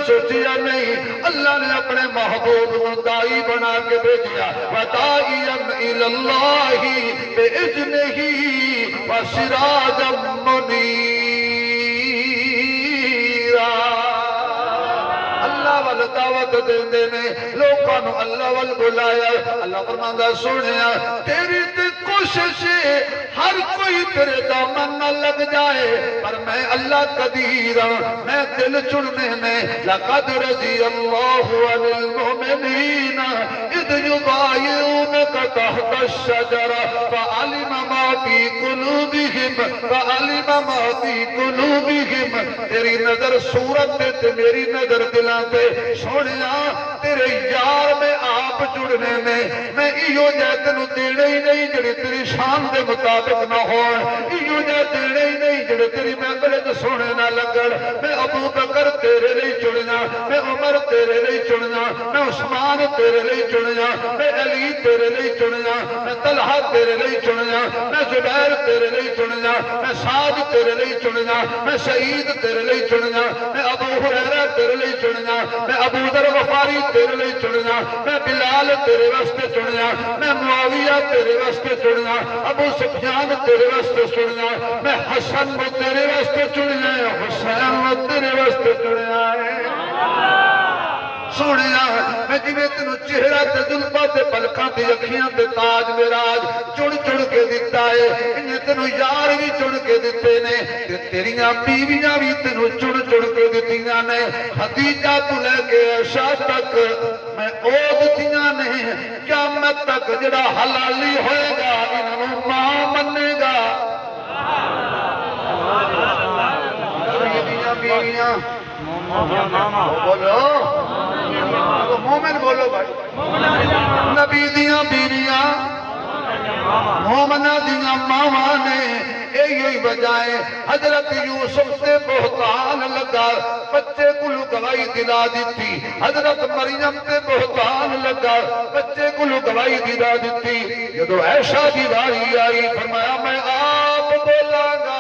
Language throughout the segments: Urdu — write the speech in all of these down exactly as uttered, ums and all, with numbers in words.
سوچیا نہیں اللہ نے اپنے محبوب کو دائی بنا کے بھیجیا وداعیا الی اللہ باذنہ وسراجا منیرا اللہ وال دعوت دیندے نے لوکاں نو اللہ وال بلایا اللہ فرماندا سونیا تیری تے کوشش ہر کوئی تیرے دامن نہ لگ جائے پر میں اللہ قدیر میں دل چڑنے میں لقد رضی اللہ عن المؤمنین اذ یبایعونک تحت الشجرہ فعلم ما فی قلوبہم فعلم ما فی قلوبہم تیری نظر صورت تے میری نظر دلاں تے سونیا تیرے یار میں آپ جڑنے میں میں ایو جے تینوں دینے ہی نہیں جڑی تیری شان دے مطابق نہ ہو ایو جے دینے ہی نہیں جڑے تیری محفل تے سونے نہ لگن میں ابو بکر تیرے لئی چنیا میں عمر تیرے لئی چنیا میں عثمان تیرے لئی چنیا میں علی تیرے لئی چنیا میں طلحہ تیرے لئی چنیا میں زبیر تیرے لئی چنیا میں سعد تیرے لئی چنیا میں سعید تیرے لئی چنیا میں ابو ہریرہ تیرے لئی چنیا میں ابو ذر غفاری تیرے لئی چنیا میں بلال تیرے واسطے چنیا میں معاویہ تیرے واسطے چنیا ابو سفیان تیرے واسطے چنیا میں حسن کو تیرے واسطے چنیا حسین کو تیرے واسطے چنیا سونیا میں جویں تینوں چہرہ تے زلفاں تے پلکاں تے اکھیاں تے تاج میراج چن چن کے دتا ہے انہیں تینوں یار بھی چن کے دتے نے تے تیریاں بیویاں بھی تینوں چن چن کے دتیاں نے خدیجہ تو لے کے عائشہ تک میں او دتیاں نے قیامت تک جڑا حلالی ہوئے گا انہوں ماں منے گا بیویاں بیویاں بولو مومن بولو بھائی نبی دیاں بیویاں مومنہ دیاں ماواں نے یہی وجائے حضرت یوسف سے بہتان لگا بچے کلو گواہی دلا دیتی حضرت مریم سے بہتان لگا بچے کلو گواہی دلا دیتی جدو عائشہ دی باری آئی فرمایا میں آپ بولاں گا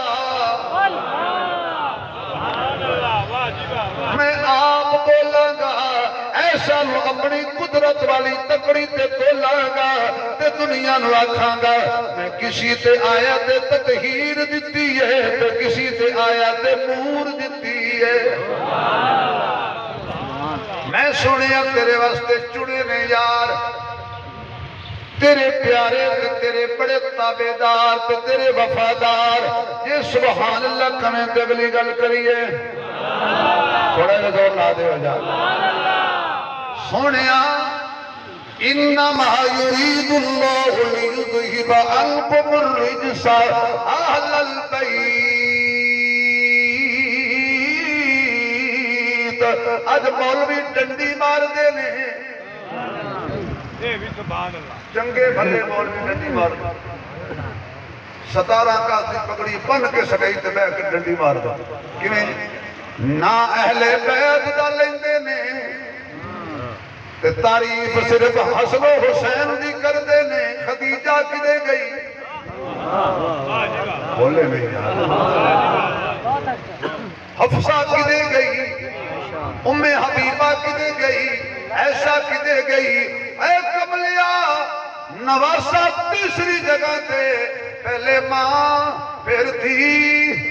میں آپ بولاں گا ایسا نو اپنی قدرت والی تکڑی تے بولاں گا تے دنیا نو آکھاں گا میں کسی تے آیا تے تطہیر دیتی ہے تے کسی تے آیا تے نور دیتی ہے میں سنیا تیرے واسطے چڑے نے یار تیرے پیارے تے تیرے بڑے تابعدار تے تیرے وفادار یہ سبحان اللہ کمیں تے اگلی گل کریے تھوڑا جا دور لا دے ہو جا سونیا انما یرید اللہ لیذہب عنکم الرجس اہل البیت اج مولوی ڈنڈی مار دے نے چنگے بھلے مولوی ڈنڈی مار دے ستارہ کا پکڑی بن کے سکئی تے بے کے ڈنڈی مار دے کیویں نہ اہل بیت دا لیندے نے تے تعریف صرف حسن و حسین دی کر دے نے خدیجہ کدے گئی بولے نہیں یار حفصہ کدے گئی ام حبیبہ کدے گئی عائشہ کدے گئی اے قبلیا نواسہ تیسری جگہ تے پہلے ماں پھر تھی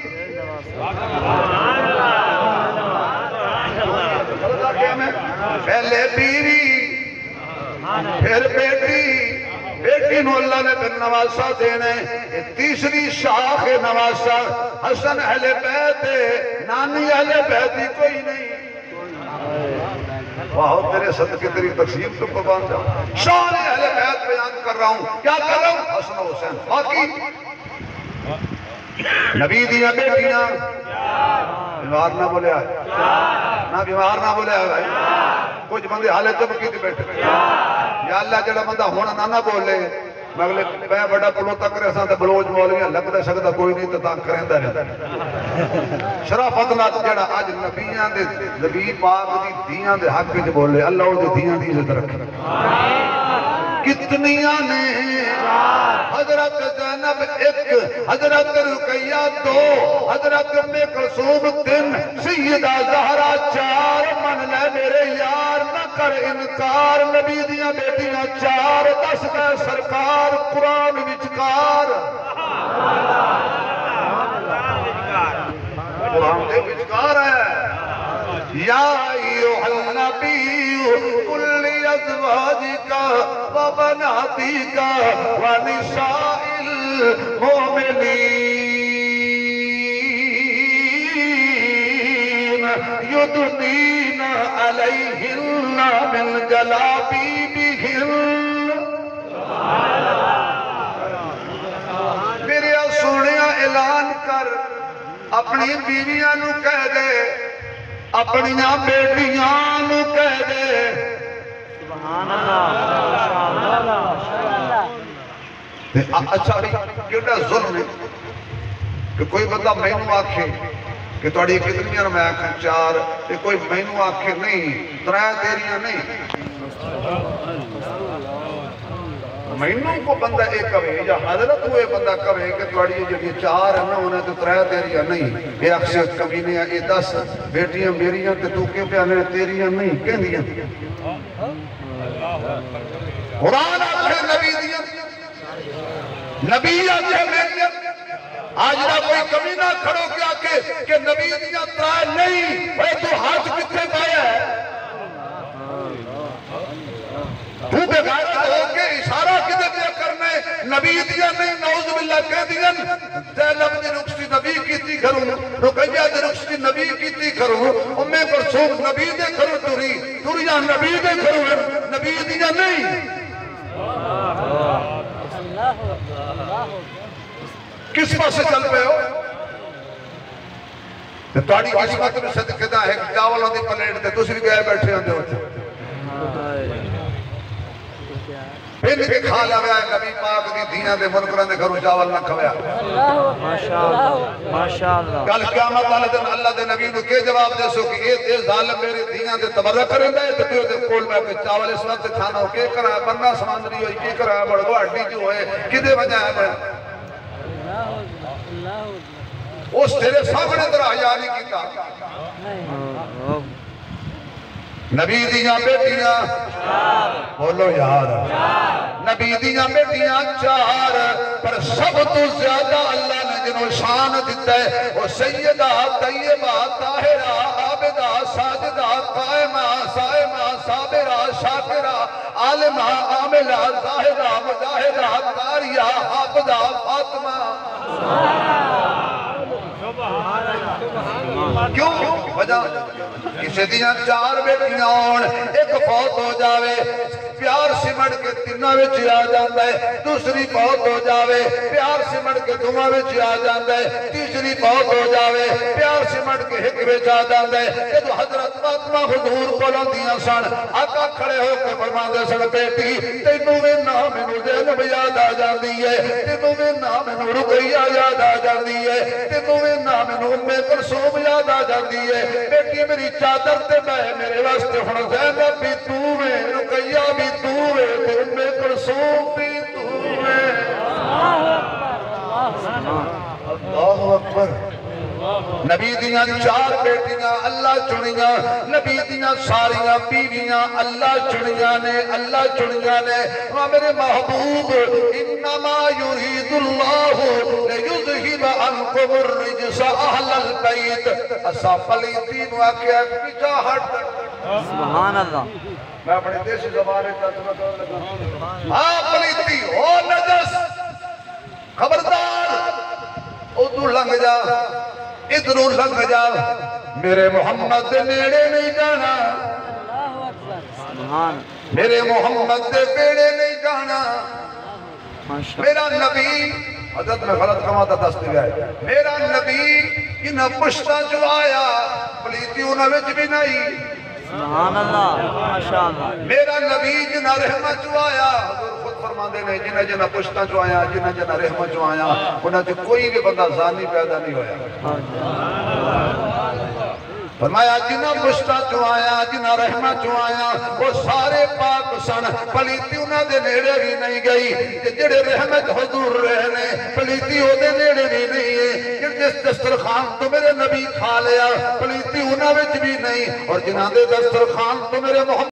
پہلے بیوی پھر بیٹی بیٹی نو اللہ نے پھر نواسہ دینے تیسری شاخ نواسہ حسن اہل بیت نانی اہل بیت ہی کوئی نہیں واہ تیرے صدقے تیری تقسیم تو قربان جاؤں شان اہل بیت بیان کر رہا ہوں کیا کر رہا ہوں حسن و حسین باقی نبی دیاں بیٹیاں بیمار نہ بولے آئے نہ بیمار نہ بولے آئے کچھ بندے حالے چمکی تھی بیٹھے یا اللہ جڑا بندہ ہونا نہ نہ بولے میں اگلے میں بڑا پلو تک رہے ساں تے بلوچ مولیاں لگ دے سکتا کوئی نہیں تتاں کریں دے رہے شرافت نات جڑا آج نبیاں دے نبی پاک دی دیاں دے حق جو بولے اللہ دے دیاں دی عزت رکھے کتنیاں نے حضرت زینب ایک حضرت رقیہ دو حضرت ام کلثوم تین سیدہ زہرا چار من میرے یار نہ کر انکار نبی دیاں بیٹیاں چار دس دے سرکار قرآن وچکار قرآن دے وچکار ہے یا ایوہ النبی قل لأزواجک وبناتک ونساء المؤمنین یدنین علیہن من جلابیبہن میرے سونیا اعلان کر اپنی بیویاں نو کہہ دے اپنیاں بیٹیاں نو کہہ دے سبحان اللہ اچھا بھی کیڑا ظلم ہے کہ کوئی بندہ میں نو آکھے کہ توڑی کتنیاں میں آکھیں چار کہ کوئی میں نو آکھے نہیں ترائے تیریاں نہیں مینوں کو بندہ ایک کہے یا حضرت ہوئے بندہ کہے کہ توڑی جو یہ چار ہیں نا انہیں تو ترائے تیریاں نہیں یہ اکثر کمینیاں یہ دس بیٹیاں میریاں تے تو کیوں پیانے تیریاں نہیں کہہ دیا قرآن آکھے نبی دیا نبی آکھے میریاں آج نہ کوئی کمینہ کھڑو کیا کہ کہ نبی دیا ترائے نہیں اے تو ہاتھ کتے پایا ہے تو بے غیرت ہو کے اشارہ کدھے دیا کرنے نبی دیا نہیں نعوذ باللہ کہہ دیا زینب دی رخصتی نبی کیتی کروں رقیہ دی رخصتی نبی کیتی کروں امی کلثوم نبی دے کروں توری توریاں نبی دے کروں نبی دیا نہیں کس پاس سے چل پہ ہو تاڑی قسمت میں صدقہ ہے چاولوں دی پلیٹ تے دوسری گئے بیٹھے ہوتے ہوتے پھر کے کھا لیا نبی پاک دی دیاں دے منکران دے گھروں چاول نہ کھویا ماشاءاللہ ماشاءاللہ کل قیامت والے دن اللہ دے نبی نو کے جواب دے سو کہ اے تے ظالم میری دیاں دے تبرہ کریں دے تے تو دے کول میں کہ چاول اس وقت کھانا ہو کے کرا بننا سمندری ہوئی کے کرا بڑھو ہڈی جو ہے کدے وجہ ہے بڑھا اس تیرے سامنے ترہ حیا نہیں کیتا نبی دیاں بیٹیاں بولو یار نبی دیاں بیٹیاں چار پر سب تو زیادہ اللہ نے جنہوں شان دیتا ہے وہ سیدہ طیبہ طاہرہ عابدہ ساجدہ قائمہ سائمہ صابرہ شاکرہ عالمہ عاملہ زاہدہ مجاہدہ قاریہ حافظہ فاطمہ کیوں وجہ کسی دیاں چار بیٹیاں ہون ایک فوت ہو جاوے پیار سمڑ کے تینہ وچ آ جاندہ ہے دوسری فوت ہو جاوے پیار سمڑ کے دھواں وچ آ جاندہ ہے تیسری فوت ہو جاوے پیار سمڑ کے ہک وچ آ جاندہ ہے کہ تو حضرت فاطمہ حضور بولوں دیاں سن آقا کھڑے ہو کے فرماندے سن بیٹی تینوں میں نام انہوں زینب یاد آ جاندی ہے تینوں میں نام انہوں رقیہ یاد آ جاندی ہے تینوں میں نام انہوں امی کلثوم یاد آ جاندی ہے بیٹی میری چادر تے میں میرے واسطے ہن زینب بھی تو میں رقیہ بھی تو ہے تے امی کلثوم بھی تو ہے اللہ اکبر نبی دیاں چار بیٹیاں اللہ چنیاں نبی دیاں ساریاں بیویاں اللہ چنیاں نے اللہ چنیاں نے وہاں میرے محبوب انما یرید اللہ لیذہب عنکم الرجس اہل البیت اسا پلیتی نو آکھیا پیچھا ہٹ سبحان اللہ میں اپنے دیسی زبان ترجمہ کرنے لگا ہاں پلیتی او نجس خبردار ادھر لنگ جا ادھروں لنگ جا میرے محمد دے نیڑے نہیں جانا میرے محمد دے بیڑے نہیں جانا میرا نبی حضرت میں غلط کماتا دست گیا ہے میرا نبی انہا پشتہ جو آیا پلیتی انہا وچ بھی نہیں سبحان اللہ ماشاءاللہ میرا نبی جنہ رحمت جو آیا حضور خود فرما دے نہیں جنہ جنہ پشتہ جو آیا جنہ جنہ رحمت جو آیا انہا جو کوئی بھی بندہ ذانی پیدا نہیں ہویا فرمایا جنہ پشتہ جو آیا جنہ رحمت جو آیا وہ سارے پاک سن پلیتی انہاں دے نیڑے بھی نہیں گئی جڑے رحمت حضور رہنے پلیتی ہو دے نیڑے بھی نہیں ہے جس دسترخوان تو میرے نبی کھا لیا پلیتی انہاں وچ بھی نہیں اور جنہاں دے دسترخوان تو میرے محمد